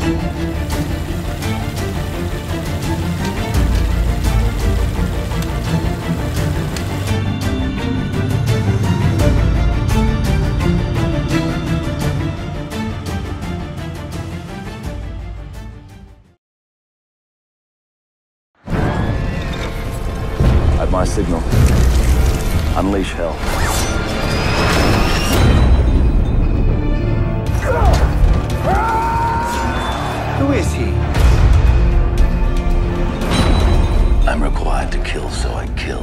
At my signal, unleash hell. Who is he? I'm required to kill, so I kill.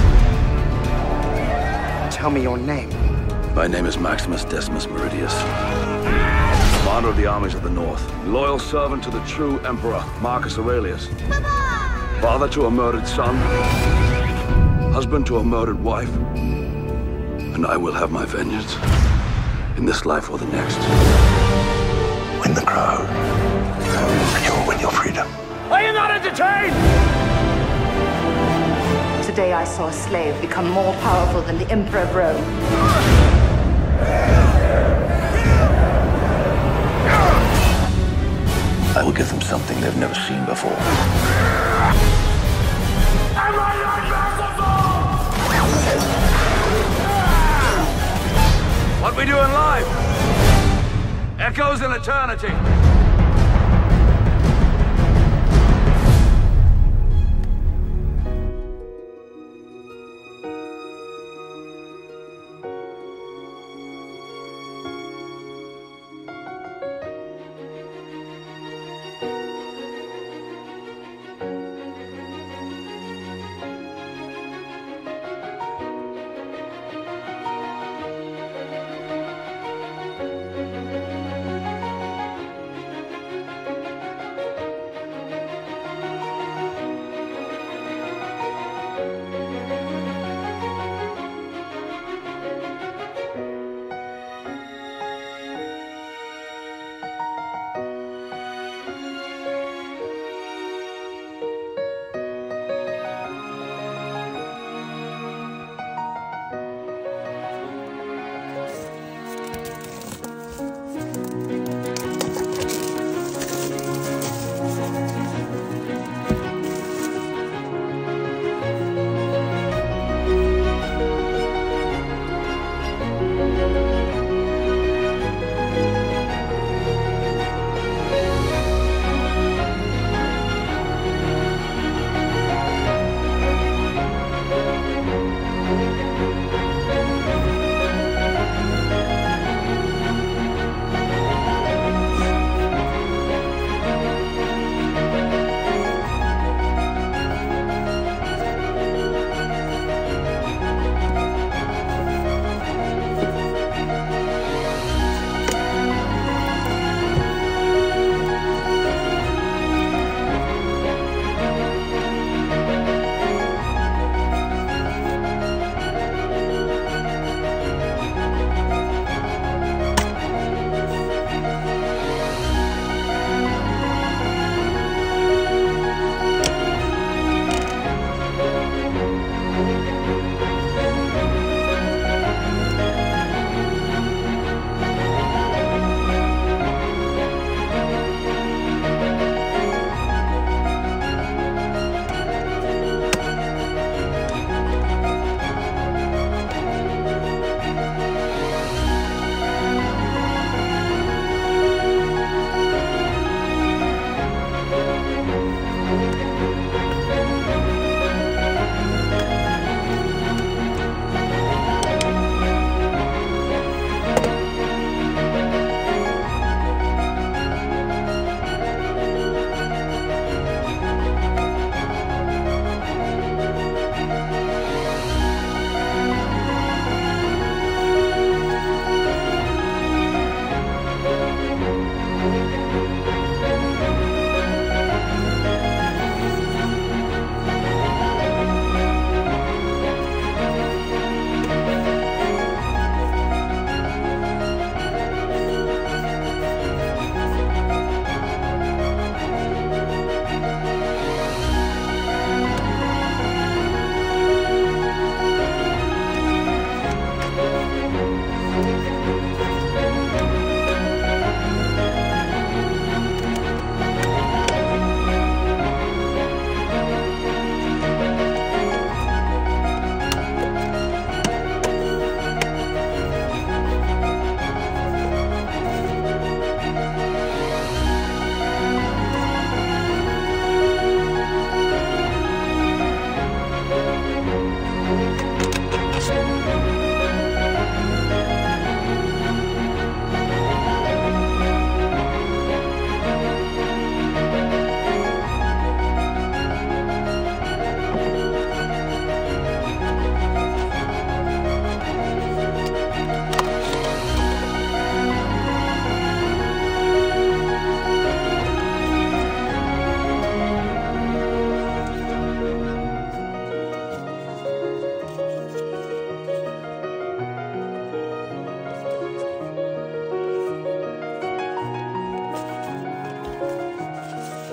Tell me your name. My name is Maximus Decimus Meridius. Commander of the armies of the North. Loyal servant to the true Emperor, Marcus Aurelius. Father to a murdered son. Husband to a murdered wife. And I will have my vengeance. In this life or the next. Win the crown, and you'll win your freedom. Are you not entertained? Today I saw a slave become more powerful than the Emperor of Rome. I will give them something they've never seen before. Am I not merciful? What we do in life echoes in eternity.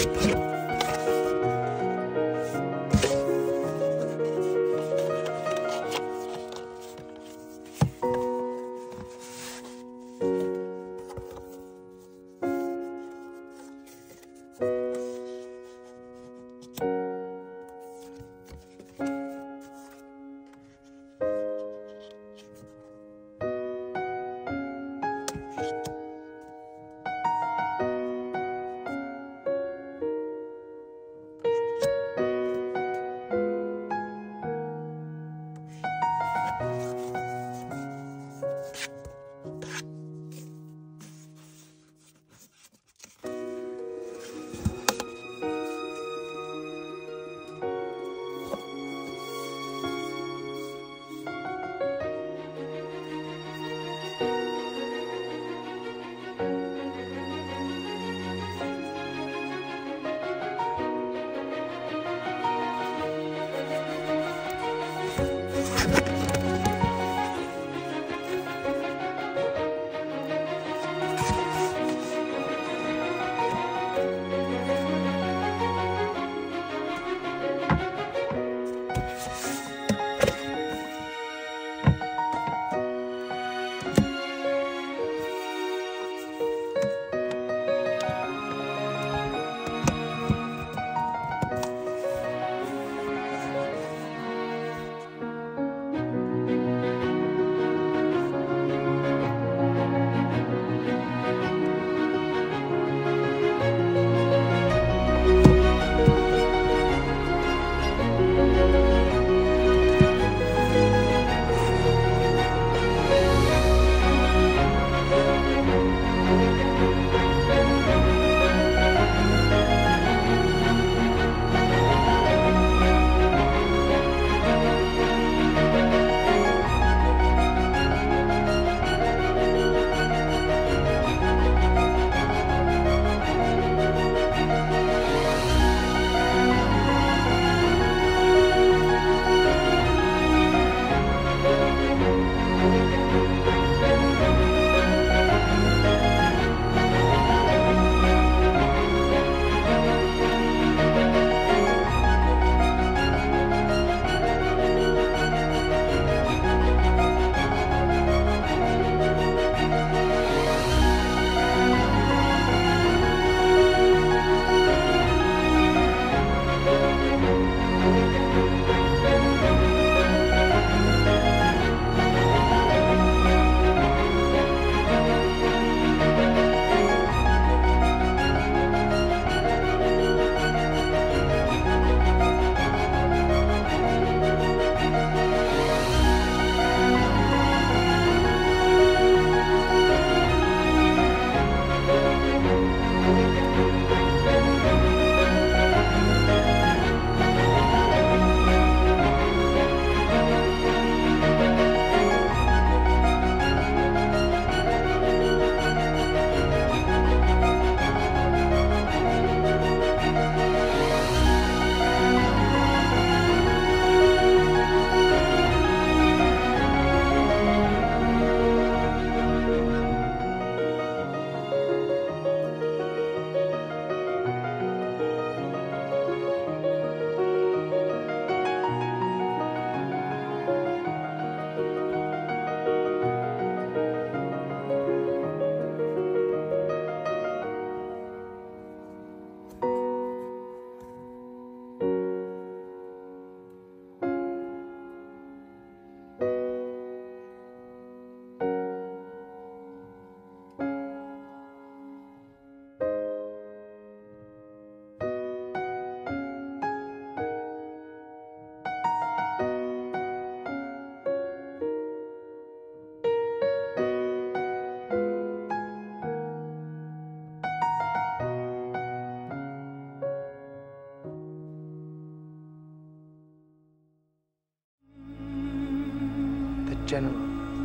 general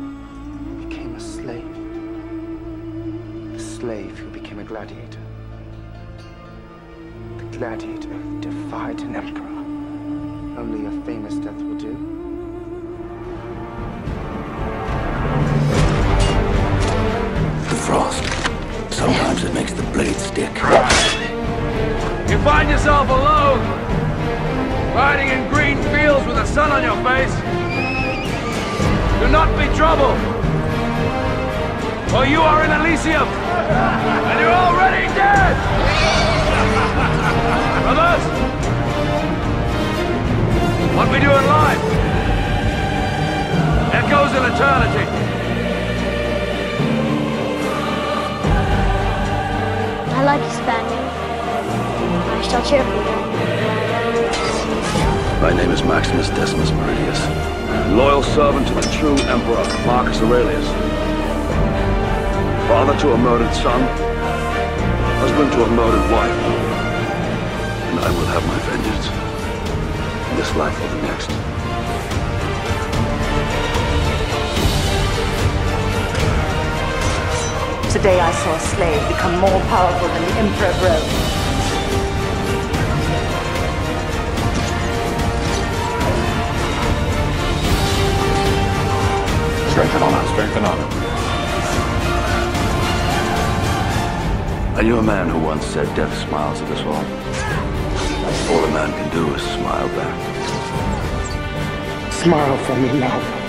who became a slave. The slave who became a gladiator. The gladiator who defied an emperor. Only a famous death will do. The frost. Sometimes it makes the blade stick. You find yourself alone, riding in green fields with the sun on your face. Do not be troubled, for you are in Elysium, and you're already dead! Brothers, what we do in life echoes in eternity. I like you, Spaniard. I shall cheer for you. My name is Maximus Decimus Meridius, loyal servant to the true Emperor, Marcus Aurelius. Father to a murdered son, husband to a murdered wife. And I will have my vengeance, in this life or the next. Today I saw a slave become more powerful than the Emperor of Rome. Strength and honor. Strength and honor. I knew a man who once said death smiles at us all. All a man can do is smile back. Smile for me now.